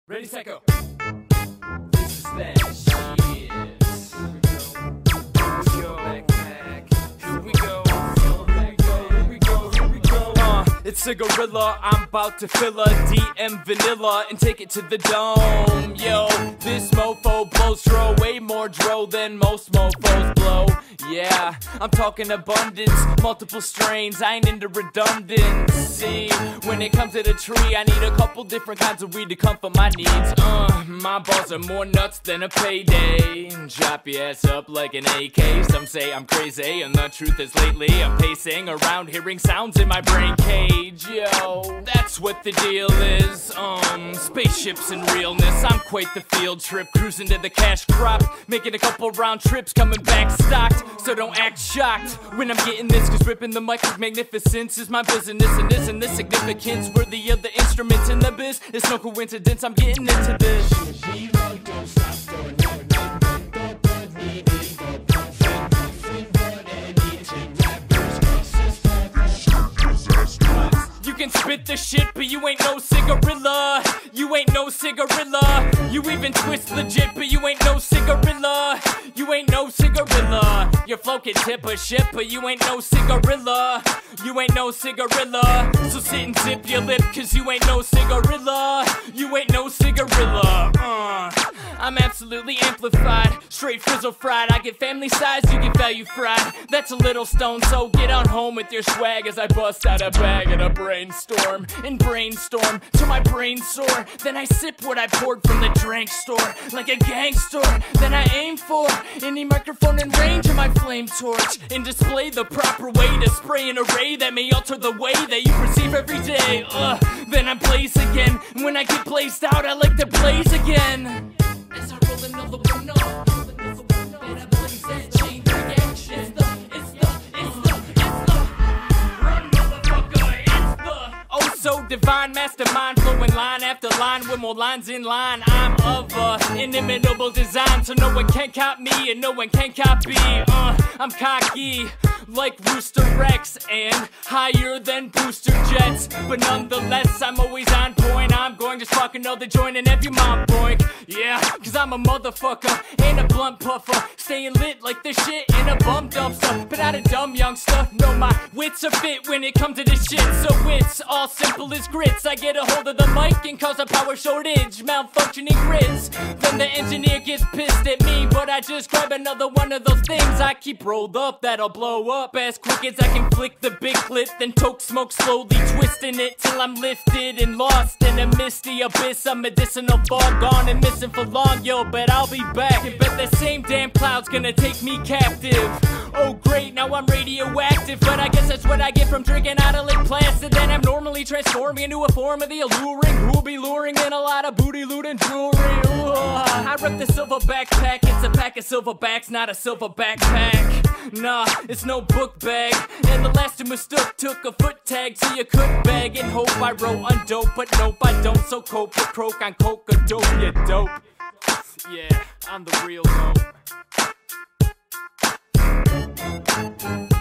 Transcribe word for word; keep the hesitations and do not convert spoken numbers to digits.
Ready, set, go. This is that shit. Here we go. Backpack. Here we go. Here we go. Here we go. Here we go. Uh, it's a gorilla. I'm about to fill a D M vanilla and take it to the dome. Yo, this mofo blows dro way more dro than most mofos blow. Yeah, I'm talking abundance, multiple strains, I ain't into redundancy. When it comes to the tree, I need a couple different kinds of weed to comfort my needs. Uh, my balls are more nuts than a payday. Drop your ass up like an A K. Some say I'm crazy, and the truth is lately I'm pacing around hearing sounds in my brain cage. Yo, that's what the deal is. Um, spaceships and realness, I'm quite the field trip. Cruising to the cash crop, making a couple round trips, coming back stocked. So don't act shocked when I'm getting this, cause ripping the mic with magnificence is my business, and isn't this significance worthy of the instruments in the biz? It's no coincidence I'm getting into this. You can spit the shit, but you ain't no cigarilla. You ain't no cigarilla. You even twist legit, but you ain't no cigarilla. You ain't no cigarilla. Your flow can tip a ship, but you ain't no cigarilla. You ain't no cigarilla. So sit and zip your lip, cause you ain't no cigarilla. You ain't no cigarilla. Uh, I'm absolutely amplified, straight frizzle fried. I get family size, you get value fried. That's a little stone, so get on home with your swag as I bust out a bag and a brainstorm and brainstorm till my brain's sore. Then I sip what I poured from the drink store like a gangster. Then I aim for any microphone in range of my flame torch and display the proper way to spray an array that may alter the way that you perceive every day. Ugh. Then I blaze again. When I get blazed out, I like to blaze again. As I roll another one up, then I blaze that chain reaction. It's the, it's the, it's the, it's the run, motherfucker. It's the oh so divine mastermind, flowing line after line with more lines in line. I'm of a inimitable design, so no one can cop me and no one can copy. Uh, I'm cocky like Rooster Rex and higher than booster jets, but nonetheless I'm always on point. I'm going just fuck another joint and every mom boink. Yeah, cause I'm a motherfucker and a blunt puffer, staying lit like this shit in a bum dumpster, but not a dumb youngster. No, my wits are fit when it comes to this shit, so it's all simple as grits. I get a hold of the mic and cause a power shortage, malfunctioning grids. Then the engineer gets pissed at me, but I just grab another one of those things I keep rolled up that'll blow up as quick as I can flick the big clip, then toke smoke slowly twisting it till I'm lifted and lost in a misty abyss. A medicinal fog gone and missing for long, yo, but I'll be back. And bet the same damn cloud's gonna take me captive. Oh great, now I'm radioactive, but I guess that's what I get from drinking out of Lake Placid. Then I'm normally transforming into a form of the alluring, who'll be luring in a lot of booty loot and jewelry. Ooh, I rep the silver backpack, it's a pack of silverbacks, not a silver backpack. Nah, it's no book bag, and the last two mistook took a foot tag to your cook bag and hope I wrote undope, but nope I don't, so cope with croak on coke a dope, you dope. Yeah, I'm the real dope.